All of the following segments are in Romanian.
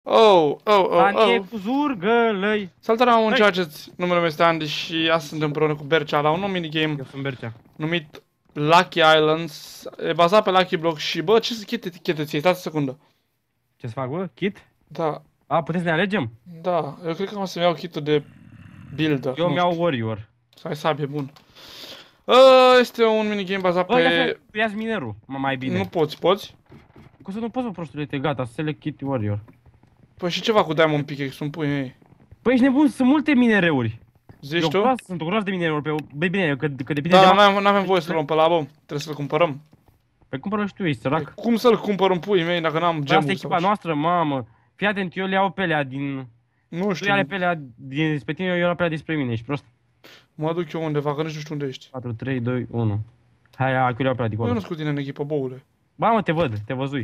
Anie cu zurgălăi. Salutare, am încercat, numele meu este Andy și astăzi sunt împreună cu Bercea la un nou minigame Eu sunt Bercea. numit Lucky Islands. E bazat pe Lucky Block și bă, ce etichete ție? Stați o secundă. Ce să fac, bă? Kit? Da, A, puteți să ne alegem? da, eu cred că o să-mi iau kit-ul de builder. Eu mi-au Warrior. Să ai sabie, bun. Este un minigame bazat Bă, pe... ia-ți minerul, mai bine. Nu poți? Cum să nu poți, bă, prostule, te gata, select Kit Warrior. Păi și ceva cu Diamond Pickaxe, un pui mei. Păi ești nebun, sunt multe minereuri. Zici tu? Sunt o groază de minereuri pe... Bă, bine, că depinde de... Da, n-avem voie să luăm pe la bă, trebuie să-l cumpărăm. Păi cumpără și tu, ești sărac. Cum să-l cumpăr în pui mei dacă n-am gemul? Asta e echipa noastră, mamă. Fii atent, eu le iau pe alea din... Nu știu. Tu ia pe alea despre tine, eu iau pe alea despre mine, ești prost. Mă duc eu undeva, că nici nu știu unde ești. 4, 3, 2, 1. Hai, eu le iau pe alea de Eu acolo. nu sunt cu tine în echipă, boule. Ba, mă, te văd, te văzui.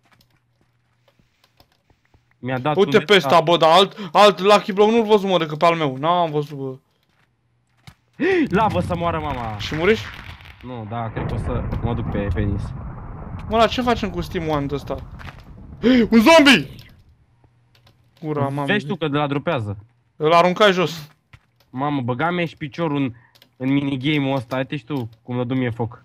Mi-a dat Uite pe ăsta, bă, dar alt Lucky Block nu-l văzut, mă, decât pe al meu. N-am văzut, bă. Lavă să moară mama. Și muriși? Nu, da, cred că o să mă duc pe penis. Mă, la ce facem cu Steam One ăsta? Un zombie! Ura, mamă. Vezi tu că de la dropează. Îl aruncai jos. Mamă, băga-mi și piciorul în minigame-ul ăsta. Uite și tu cum lădu mie foc.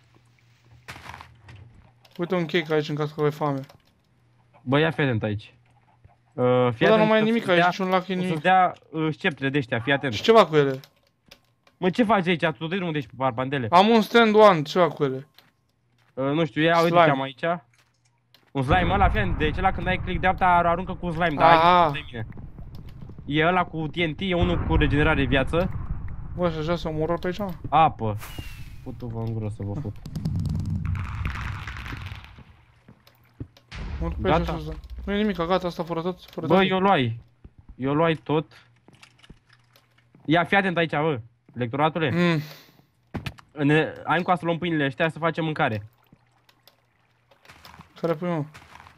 Uite un cake aici în caz că ai foame. Bă, ia fii atent aici. Bă, dar nu mai e nimic aici, niciun Lucky, o nimic. să-ți dea sceptre de ăștia, fii atent. Și ceva cu ele. Mă, ce faci aici? Tu de unde ești pe barbandele? Am un stand one, ceva cu ele. Nu știu, ia uite ce am aici. Un slime ăla, fii atent, deci ăla când ai click dreapta aruncă cu un slime, dar ai mine. E ăla cu TNT, e unul cu regenerare viață. Bă, și așa să omoră pe aici? Apă. Putu-vă în gură să vă fut. Mă duc pe aici sus. Nu e nimic, gata, asta fără tot. Bă, eu luai tot. Ia, fii atent aici, bă, lectoratule. Ai încoa să luăm pâinile ăștia să facem mâncare. Care pui, mă?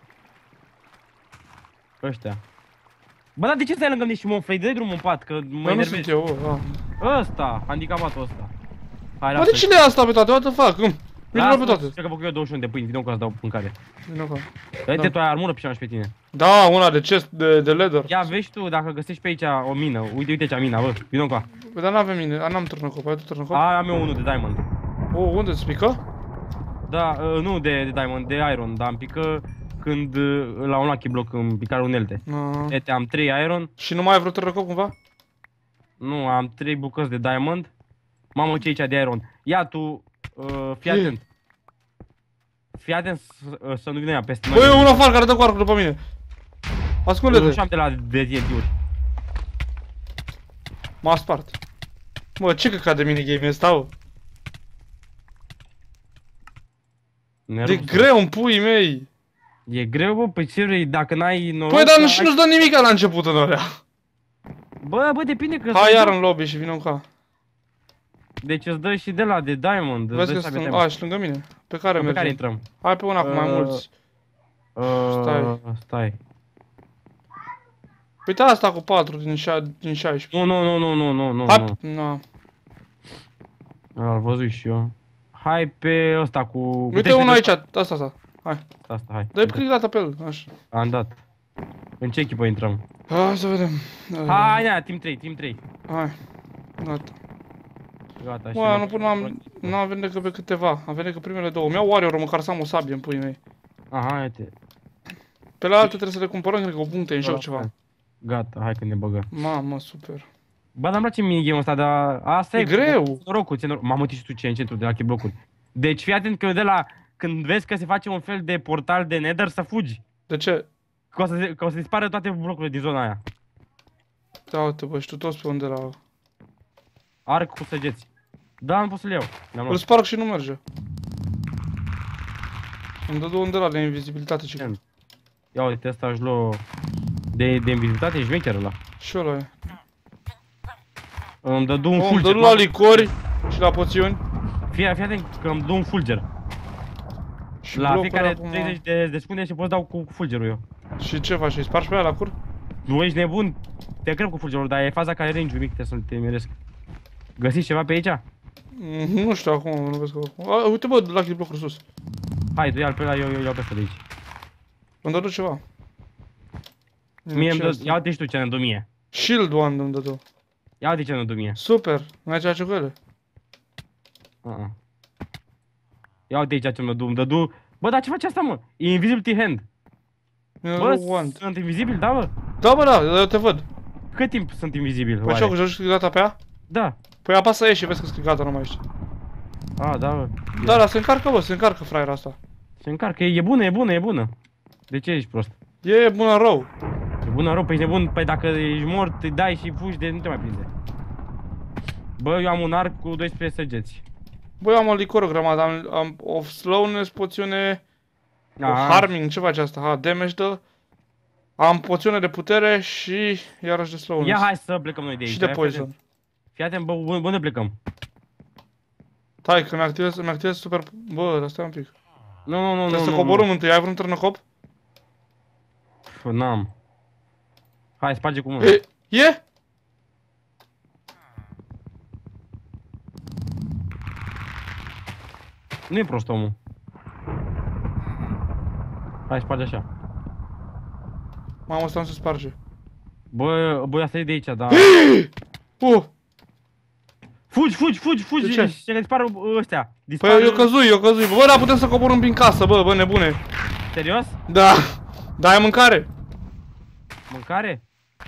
Ăștia. Bă, dar de ce stai lângă mine și mă oflei? Dă-i drumul în pat, că mă enervezi. Nu sunt eu, bă, Ăsta, handicapatul ăsta. Hai, bă, de cine e asta pe toate? What the fuck? Vino pe toate. Cred că eu 21 de pâini, vină cu să dau mâncare. Vino ca. Uite, tu ai armură pe și pe tine. Da, una de chest de leather. Ia, vezi tu dacă găsești pe aici o mină. Uite ce mina, bă, vină cu. Bă, dar n-avem mine, n-am turnăcop, ai tu turnăcop? Am eu unul de diamond. Unde îți pică? Da, nu de diamond, de iron, dar îmi pică când la un Lucky Block îmi pică unelte. Uite, am 3 iron. Și nu mai ai vreo turnăcop cumva? Nu, am 3 bucăți de diamond. Mamă, ce aici de iron. Ia tu, fii atent. Fii atent să nu vină ea peste noi. Băi, e un afară care dă cu arcul după mine. Ascunde-te. Și am de la TNT-uri. M-a spart. Mă, ce căcat de minigame ăsta, bă? E greu în puii mei. E greu, bă, păi ce vrei, dacă n-ai noroc... Păi, dar și nu-ți dă nimica la început în ălea. Bă, depinde că... Hai iar în lobby și vină ca. Deci îți dă și de la, de diamond. Vezi că sunt, și lângă mine. Pe care mergem? Pe care intrăm? Hai pe una cu mai mulți. Stai. Uite asta cu 4 din 16. Nu. Hai, na. L-am văzut și eu. Hai pe ăsta cu... Uite unul aici, asta. Hai. Asta, hai. Dă-i click data pe el, așa. Am dat. În ce echipă intrăm? Hai să vedem. Hai, nea, team 3. Hai. Gata. Gata, și nu am venit decât pe câteva. Am venit decât primele două. Mi-au Warrior, măcar să am o sabie în puii mei. Aha, uite. Pe la alte trebuie să le cumpărăm, cred că o puncte în joc ceva. Gata, hai că ne băgăm. Mamă, super. Bă, dar îmi place minigame-ul ăsta, dar asta e greu. Norocul, mamă, și tu ce în centru de Lucky Block-uri. Deci fii atent că de la când vezi că se face un fel de portal de Nether să fugi. De ce? Că o să dispară toate blocurile din zona aia. Da, uite, bă, și tu toți pe unde la... Arc cu săgeți. Da, nu pot să-l iau. Îl sparg și nu merge. Îmi dă unde la de invizibilitate și... Ia uite, ăsta aș lua... De invizibilitate e șmecher ăla. Și ăla e. Îmi dă un fulger. Îmi dă la licori și la poțiuni. Fii atent că îmi dă un fulger. Și la fiecare 30 de secunde și poți dau cu fulgerul eu. Și ce faci? Îi spargi pe aia la cur? Nu ești nebun? Te crep cu fulgerul, dar e faza care range-ul mic, trebuie să-l temeresc. Găsiți ceva pe aici? Nu știu acum, nu vezi că acum. Uite bă, Lucky Block-uri sus. Hai, du ia-l pe ăla, eu iau pe ăsta de aici. Îmi dă ceva. Mie îmi dă, ia uite și tu ce ne dă mie. Shield wand îmi dă tu. Ia uite ce ne dă mie. Super, n-ai cea ce cu ele. Ia uite aici ce îmi dă, Bă, dar ce face asta, mă? E invisibility hand. Bă, sunt invizibil, da, bă? Da, bă, da, eu te văd. Cât timp sunt invizibil? Păi ce-o, joci gata pe ea? Da. Păi apasă E și vezi că scrie gata, nu mai ești. A, da, bă. Da, da, se încarcă, bă, se încarcă fraiera asta. Se încarcă, e bună, e bună, e bună. De ce ești prost? E bună rău. E bună rău, păi ești nebun, păi dacă ești mort, îi dai și fugi de nu te mai prinde. Bă, eu am un arc cu 12 săgeți. Bă, eu am o licor o grămadă, am o slowness, poțiune, o harming, ce face asta? Ha, damage dă. Am poțiune de putere și iarăși de slowness. Ia hai să plecăm noi de aici. Și de poison. Fii atent, bă, unde plecăm? Stai, că mi-activez super... Bă, dar stai un pic. Nu. Trebuie să coborâm întâi, ai vreun târnăcop? N-am. Hai, sparge cu mâna. E? Nu e prost omul. Hai, sparge așa. Mamă, ăsta nu se sparge. Bă, asta e de aici, dar... Fugi! De ce? Și le dispară ăstea. Păi eu căzui. Bă, dar putem să coborâm prin casă, bă, nebune. Serios? Da. Da, ai mâncare? Mâncare?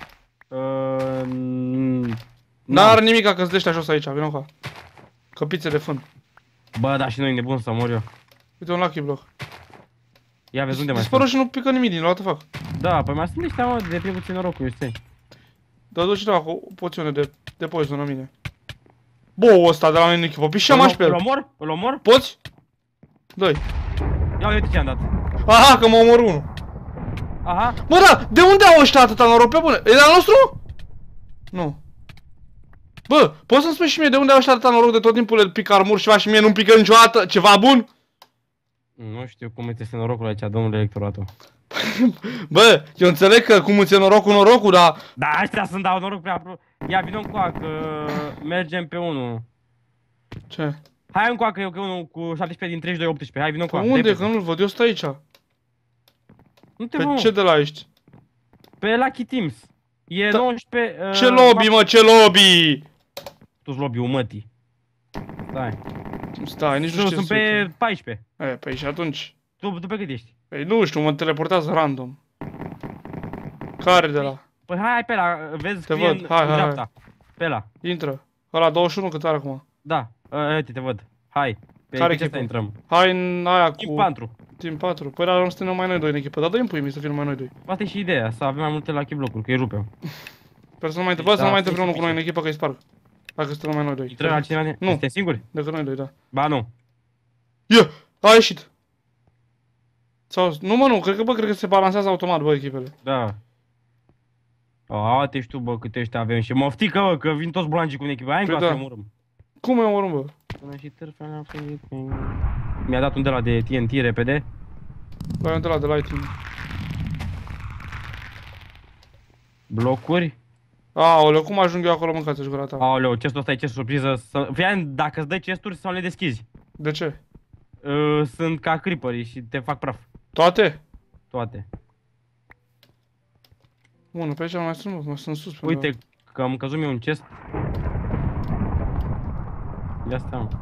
N-are nimica că-ți dești jos aici, vină ca. Căpițe de fân. Bă, da, și noi nebun să mor eu. Uite un lucky block. Ia vezi unde mai dispără și nu pică nimic din what the fuck. Da, păi mai sunt ăștia, mă, de plin puțin norocul, eu știu. Dar duci cineva cu o poțiune de poison la mine. Bă, ăsta de la mine în echipă, pișeam pe el. Îl omor? Poți? Dă-i. Ia uite ce am dat. Aha, că mă omor unul. Aha. Bă, da, de unde au ăștia atâta noroc pe bune? E de al nostru? Nu. Bă, poți să-mi spui și mie de unde au ăștia atâta noroc de tot timpul le pică armuri și și mie nu-mi pică niciodată ceva bun? Nu știu cum este norocul aici, domnule electoratul. Bă, eu înțeleg că cum îți e norocul, dar... Da, ăștia sunt dau noroc prea... Ia, vină încoa, că mergem pe unul. Ce? Hai încoa, că e unul cu 17 din 32, 18. Hai, vină încoa. Unde? Că nu-l văd, eu stai aici. Nu te pe văd, ce de la ești? Pe Lucky Teams. E 19... Ce lobby, mă, ce lobby? Tu-ți lobby-ul mătii. Stai, nici nu știu. Sunt pe 14. Păi și atunci. Tu pe cât ești? Păi nu știu, mă teleportează random. Care de la? Păi hai pe ăla, vezi te văd, hai. dreapta. Pe ăla. Intră. Ăla 21 cât are acum? Da, uite, te văd. Hai. Pe care echipă intrăm? Hai în aia cu... Team 4. Team 4. Păi dar suntem numai noi doi în echipă, dar dă-i pui mi să fim numai noi doi. Asta e și ideea, să avem mai multe lucky block-uri, că îi rupem. Sper să nu mai întâmple unul cu noi în echipă că îi sparg. Dacă suntem numai noi doi. Intrăm altcineva? Nu. Suntem singuri? Decât noi doi, da. Ba nu. Ia! A ieșit! Sau, nu, cred că se balansează automat, bă, echipele. Da. Te știu, bă, câte ăștia avem și moftică, bă, că vin toți bulancii cu un echipă. Hai încoa să omorâm. Cum îi omorâm, bă? Mi-a dat un de la de TNT repede. Bă, un de la de lighting. Blocuri. Aoleu, cum ajung eu acolo, mâncați-și gura ta? Aoleu, chestul ăsta e chest surpriză. Fian, dacă îți dai chesturi sau le deschizi. De ce? Sunt ca creeperii și te fac praf. Toate? Toate. Bun, pe aici mai sunt sus pe uite, că am căzut mie un chest. Ia stai, mă.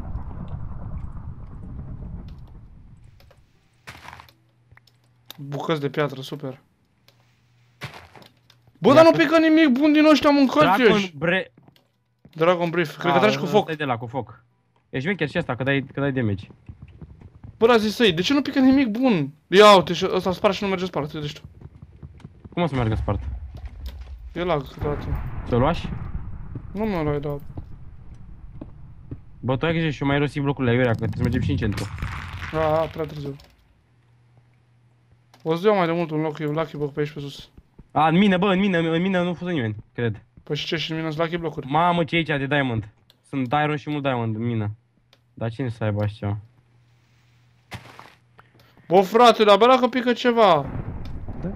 Bucăți de piatră, super. Bă, dar nu pică nimic bun din ăștia mâncați ești. Dragon Brief, cred că tragi cu foc. Stai de la cu foc. Ești vecher și asta, că dai damage. Bă, la zis de ce nu pică nimic bun? Ia uite, ăsta spart și nu merge spart, uite tu. Cum o să meargă spart? E lag câteodată. Ți-o luași? Nu mi-o luai, da. Bă, tu ai grijă și eu mai rosi blocurile aiurea, că trebuie să mergem și în centru. Prea târziu. O să iau mai de mult un lucky block pe aici pe sus. În mine, bă, în mine nu fuză nimeni, cred. Păi și ce, și în mine sunt lucky block-uri? Mamă, ce e aici de diamond. Sunt iron și mult diamond în mină. Dar cine să aibă așa? Bă, frate, dar bă, dacă pică ceva. Da?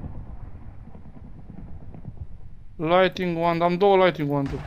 Lighting wand, am două lighting wand-uri.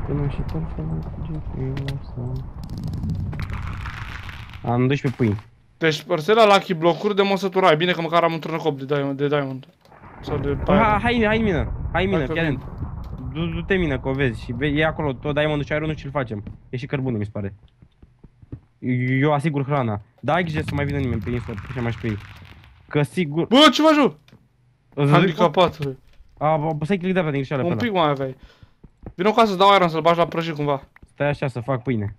Am 12 pâini. Deci părțile la Lucky Block-uri de măsătura. E bine că măcar am un turnăcop de diamond. Sau de Hai mină, fii atent. Du-te mină, că o vezi și e acolo tot diamond și iron și îl facem. E și cărbune, mi se pare. Eu asigur hrana. Dar ai grijă să mai vină nimeni pe insult, și mai și pe ei. Că sigur... Bă, ce faci, eu? Handicapat. Să-i click dreapta din greșeală pe ăla. Un pic mai aveai. Vino ca să-ți dau iron să-l bagi la prăjit cumva. Stai așa să fac pâine.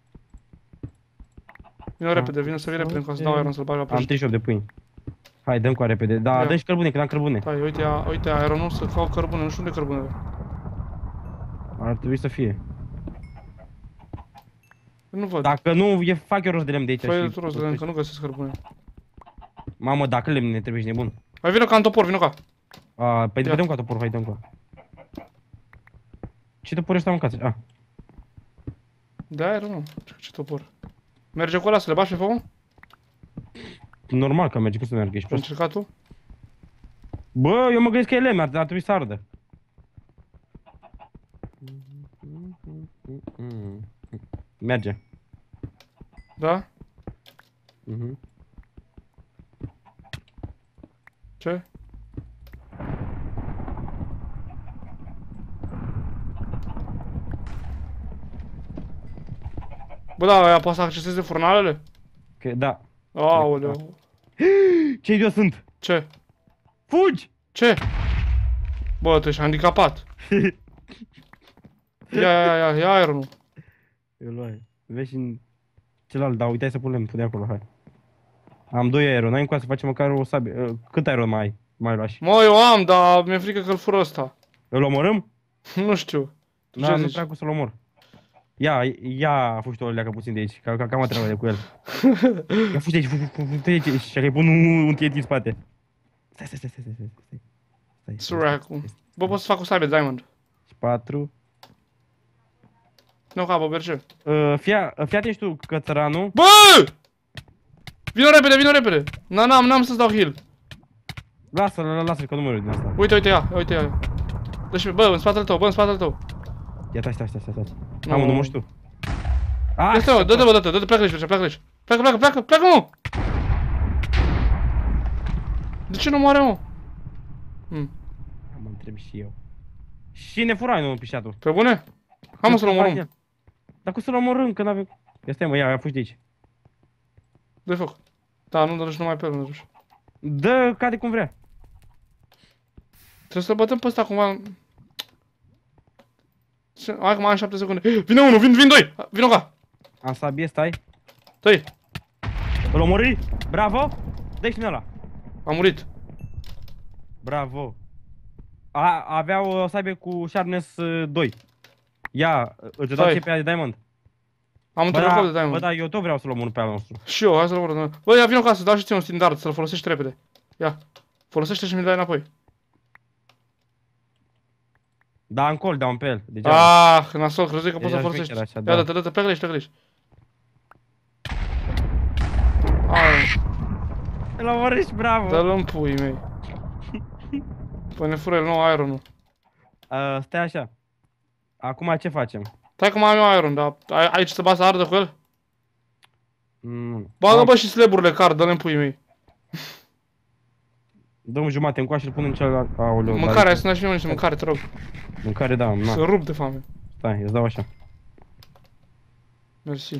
Vino repede, vino să vii repede ca să dau iron să-l bagi la prăjit. Am 38 de pâini. Hai, dăm cu repede. Da, dă și cărbune, că n-am cărbune. Hai, uite ironul să caut cărbune, nu știu unde e cărbunele. Ar trebui să fie. Nu văd. Dacă nu, fac eu rost de lemn de aici. Fă tu rost de lemn, că nu găsesc cărbune. Mamă, dacă lemn ne trebuie, ești nebun. Hai, vino ca în topor, vino ca. Păi dăm cu topor, hai, dăm cu. Ce topor ăsta mâncați? Da, nu. Ce topor. Merge cu ăla să le bagi pe foc? Normal că merge, cum să meargă, ești Ai prost. încercat tu? Bă, eu mă gândesc că e lemn, ar trebui să ardă. Merge. Da? Ce? Bă, da, aia poate să acceseze furnalele? Da. Aoleu. Ce idiot sunt? Ce? Fugi! Ce? Bă, tu ești handicapat. Ia ironul. Eu luai. Vezi și în celălalt, da, uite, hai să punem de acolo, hai. Am 2 aeron, n-ai încoa să facem măcar o sabie. Cât aeron mai ai? Mai lași? Mă, eu am, dar mi-e frică că-l fură ăsta. Îl omorâm? Nu știu. Da, nu prea cum să-l omor. Ia fugi-te o leacă puțin de aici, că cam treabă cu el. Ia fugi de aici, fugi de aici, și că-i pun un TNT în spate. Stai. Suracu. Bă, pot să fac o sabie de diamond. 4. Nu, bă, merge. Fii atent tu, cățăranul. Bă! Vino repede! N-am să-ți dau heal. Lasă-l, că nu mă uit din asta. Uite, ia. Deci, bă, în spatele tău, Ia, stai. Am unul, mă știu. Dă-te, pleacă aici. Pleacă, mă! De ce nu moare, mă? Mă întreb și eu. Și ne furai, nu, pișatul. Pe bune? Hai mă să-l omorâm. Dar cum să-l omorâm, că n-avem... Ia stai, mă, ia fugi de aici. Dă-i foc. Da, nu dă numai pe el, nu duci. Dă, cade cum vrea. Trebuie să-l bătăm pe ăsta cumva. Hai că mai am 7 secunde. Vine unul, vin 2! Vino ca! Am sabie, stai. Dă-i! Îl omori? Bravo! Dă-i și ăla. A murit. Bravo. Avea o sabie cu sharpness 2. Ia, îți dau CPA de diamond. Am un turnăcop de diamond. Bă, da, eu tot vreau să-l omor pe al nostru. Și eu, hai să-l omor. Bă, ia vino ca să dau și ție un standard, să-l folosești repede. Ia. Folosește și mi-l dai înapoi. Da, în col, dau pe el. Degeaba. Nasol, crezui că poți să folosești. Ia, dă-te, pleacă aici. Îl omoriști, bravo. Dă-l în puii mei. Păi ne fură el nou iron-ul. Stai așa. Acum ce facem? Stai că mai am eu iron, dar aici să bagi să ardă cu el? Bagă, bă, și slab-urile card, dă-le în puii mei. Dă-mi jumate încoa și îl pun în celălalt. Aoleu. Mâncare, hai să ne-aș niște mâncare, te rog. Mâncare, da, na. Să rup de foame. Stai, îți dau așa. Mersi.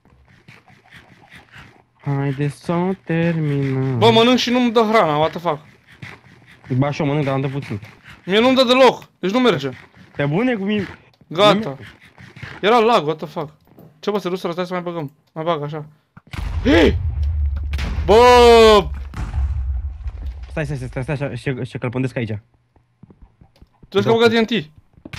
Haide să o terminăm. Bă, mănânc și nu-mi dă hrana, what the fuck. Ba și eu mănânc, dar am dă puțin. Mie nu-mi dă deloc, deci nu merge. Pe bune cu mine? Gata. Era lag, what the fuck. Ce bă, se duc să răstai să mai băgăm. Mai bag așa. Hei! Bă! Stai așa și că-l pândesc aici. Tu vezi că am băgat TNT.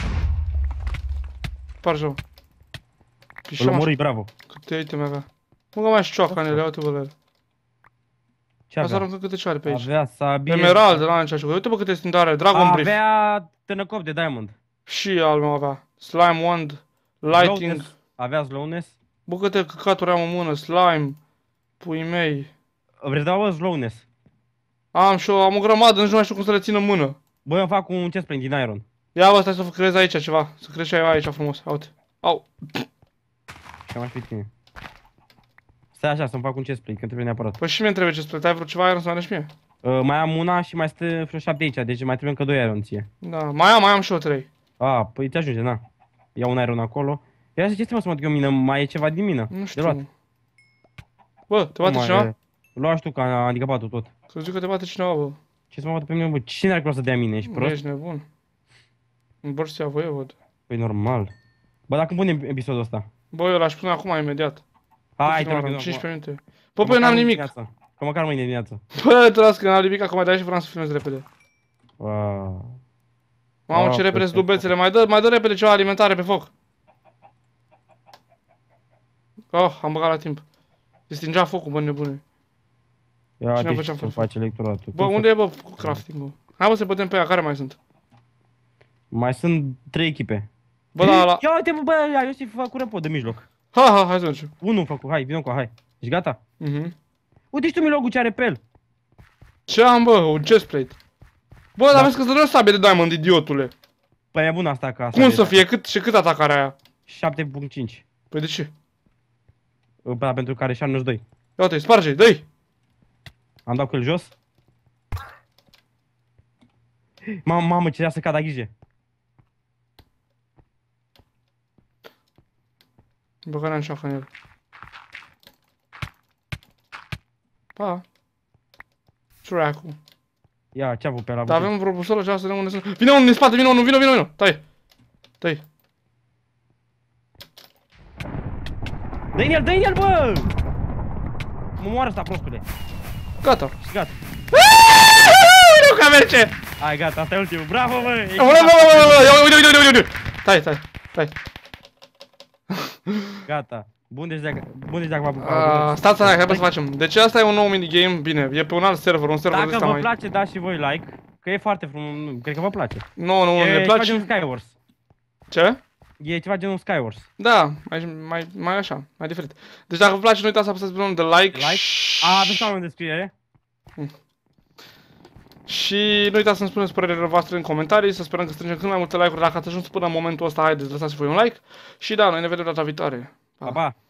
Parjă. Îl omori, bravo. Câte iteme avea. Mă, mai și cioaca în ele, uite-vă la ele. Ce avea? Asta avea? aruncă câte cioare pe aici. Avea sabie. Emerald, de la încerc. Uite bă câte stindare, Dragon Brief. Avea tânăcop de diamond. Și al meu avea. Slime Wand, Lighting. Avea slowness. Bă, câte căcaturi am în mână, slime. Pui mei. Vrei dau slowness? Am și eu, am o grămadă, nici nu mai știu cum să le țin în mână. Bă, eu fac un chestplate din iron. Ia bă, stai să creezi aici ceva. Să creezi și aici frumos, uite. Au. Și mai fi tine. Stai așa, să-mi fac un chestplate, că trebuie neapărat. Păi și mie trebuie ce spre, ai vreo ceva iron să mă și mie? Mai am una și mai stă vreo 7 aici, deci mai trebuie încă 2 iron ție. Da, mai am și eu 3. Păi te ajunge, na. Ia un iron acolo. Ia să ce mă să mă duc eu mină, mai e ceva din mină. Nu De luat. știu. Bă, te bate Nu mai cineva? e. Lua și tu, că a handicapat-o tot. Să zic că te bate cineva, bă. Ce să mă bată pe mine, bă? Cine are să dea mine? Ești prost? Ești nebun. Îmi bor să ia voie, văd. Păi normal. Bă, dacă punem episodul ăsta. Bă, eu l-aș pune acum, imediat. Hai, Nu, te rog, 15 minute. Că Bă, păi n-am măcar nimic. dimineața. Că măcar mâine dimineață. Bă, te las că n-am nimic, acum de-aia și vreau să filmez repede. Mamă, ce repede sunt dubețele, mai dă repede ceva alimentare pe foc. Oh, am băgat la timp. Se stingea focul, bă, nebune. Ia, Cine deci făcea să-mi foc? face electoratul. Bă, unde e, bă, cu crafting-ul? Hai, bă, să bătem pe ea, care mai sunt? Mai sunt 3 echipe. Bă, la... Ia uite, bă, ia, eu să-i fac cu repot de mijloc. Hai să mergem. Unul fac cu, hai, vină cu, hai. Ești gata? Mhm. Uite și tu milogul ce are pe el. Ce am, bă? Un chestplate. Bă, dar vezi că să sabie de diamond, idiotule. Păi e bună asta ca asta. Cum să fie? Cât atacarea aia? 7.5. Păi de ce? Bă, pentru care 72. Ia uite, sparge-i, dă-i! Am dat cu el jos. Mamă, ce ia să cadă ghije. Băgarea în șafa în el. Pa. Ciuracu. Ia, ce-a avut pe ăla? Dar avem vreo busolă și să vedem unde sunt. Vine unul din spate, vine unul, vino! Tai! Dă-i în el, bă! Mă moară ăsta, prostule. Gata. Și gata. Nu ca merge! Hai, gata, asta e ultimul. Bravo, bă! Ești Uite! Tai! Gata. Bun, deci dacă v-a apucat. Stați, hai să facem. Deci asta e un nou minigame, bine, e pe un alt server, un server Dacă ăsta vă mai... place, dați și voi like. Că e foarte frumos, cred că vă place. Nu, ne E ceva place. genul Skywars. Ce? E ceva genul Skywars. Da, mai așa, mai diferit. Deci dacă vă place, nu uitați să apăsați butonul de like. Aveți oameni în descriere. Și nu uitați să-mi spuneți părerile voastre în comentarii, să sperăm că strângem cât mai multe like-uri. Dacă ați ajuns până în momentul ăsta, haideți, lăsați voi un like. Și da, noi ne vedem data viitoare. Pa, pa!